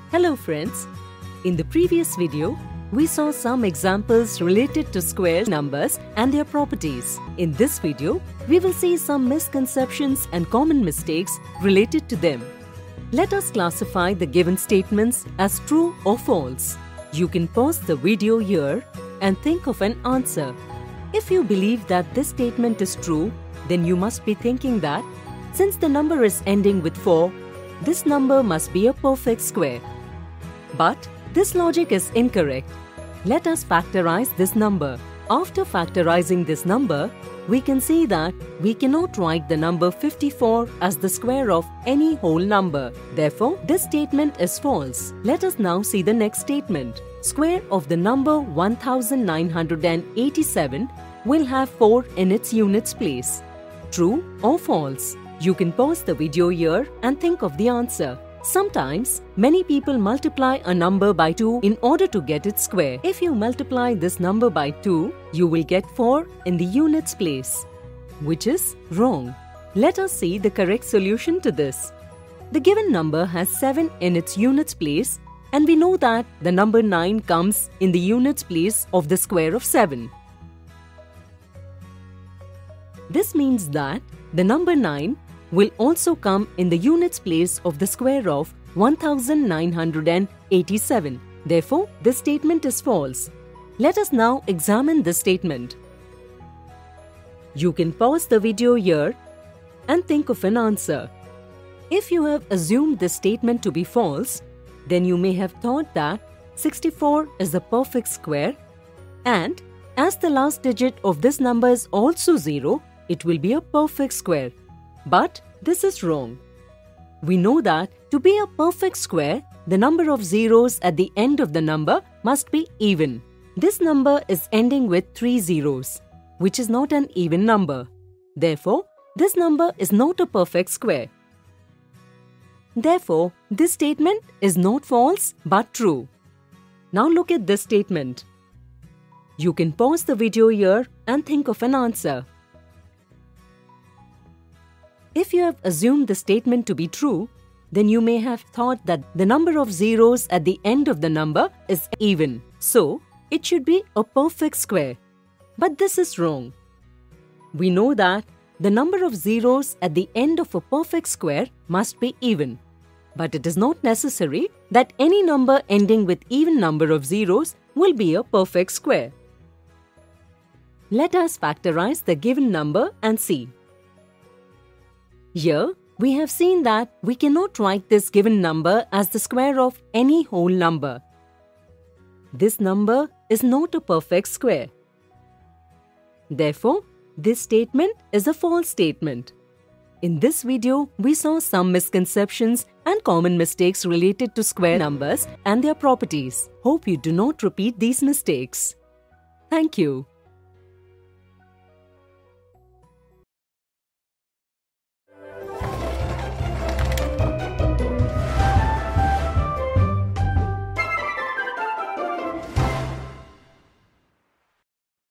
Hello friends, in the previous video, we saw some examples related to square numbers and their properties. In this video, we will see some misconceptions and common mistakes related to them. Let us classify the given statements as true or false. You can pause the video here and think of an answer. If you believe that this statement is true, then you must be thinking that since the number is ending with 4, this number must be a perfect square. But this logic is incorrect. Let us factorize this number. After factorizing this number, we can see that we cannot write the number 54 as the square of any whole number. Therefore, this statement is false. Let us now see the next statement. Square of the number 1987 will have 4 in its units place. True or false? You can pause the video here and think of the answer. Sometimes, many people multiply a number by 2 in order to get its square. If you multiply this number by 2, you will get 4 in the units place, which is wrong. Let us see the correct solution to this. The given number has 7 in its units place, and we know that the number 9 comes in the units place of the square of 7. This means that the number 9 will also come in the units place of the square of 1987. Therefore, this statement is false. Let us now examine this statement. You can pause the video here and think of an answer. If you have assumed this statement to be false, then you may have thought that 64 is the perfect square, and as the last digit of this number is also 0, it will be a perfect square. But this is wrong. We know that to be a perfect square, the number of zeros at the end of the number must be even. This number is ending with 3 zeros, which is not an even number. Therefore, this number is not a perfect square. Therefore, this statement is not false but true. Now look at this statement. You can pause the video here and think of an answer. If you have assumed the statement to be true, then you may have thought that the number of zeros at the end of the number is even, so it should be a perfect square. But this is wrong. We know that the number of zeros at the end of a perfect square must be even, but it is not necessary that any number ending with even number of zeros will be a perfect square. Let us factorize the given number and see. Here, we have seen that we cannot write this given number as the square of any whole number. This number is not a perfect square. Therefore, this statement is a false statement. In this video, we saw some misconceptions and common mistakes related to square numbers and their properties. Hope you do not repeat these mistakes. Thank you.